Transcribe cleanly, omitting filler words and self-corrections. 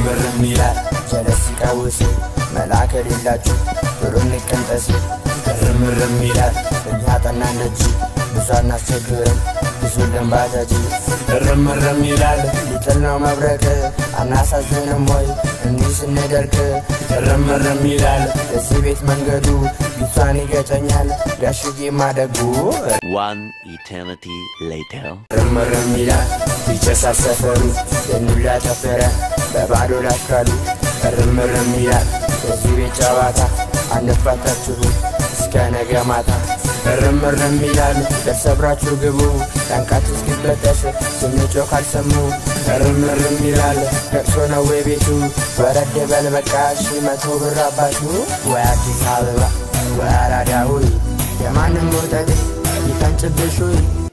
እርምርም ይላል ጀለስ ሲቃውስ መልአክ የሌላችሁ ብሩን ይቀንጠስ እርምርም ይላል እኛ ጠናን ደጅ ብዙ አናስቸግርም ብዙ ደንባታጅ እርምርም ይላል ሊጥል ነው መብረቅ አናሳዝንም ወይ እንዲህ ስንደርቅ እርምርም ይላል እዚህ ቤት መንገዱ ቢቷን ይገጨኛል ጋሽዬ ማደጉ One eternity later እርምርም ይላል ይጨሳል ሰፈሩ የኑላ ተፈረ በባዶ ላካሉ እርምርም ይላል እዚህ ቤት ጨዋታ አንፋታችሁ እስከ ነገ ማታ እርምርም ይላል ለሰብራችሁ ግቡ ታንቃችሁ እስኪበጠስ ስንጮህ ካልሰሙ እርምርም ይላል ለቅሶ ነው ቤቱ ወረድ በል በቃ 100 ብር አባቱ ወይ አዲስ አበባ ወይ አራዳ ሆይ የማንም ወተት ይፈንጭብሽ ሆይ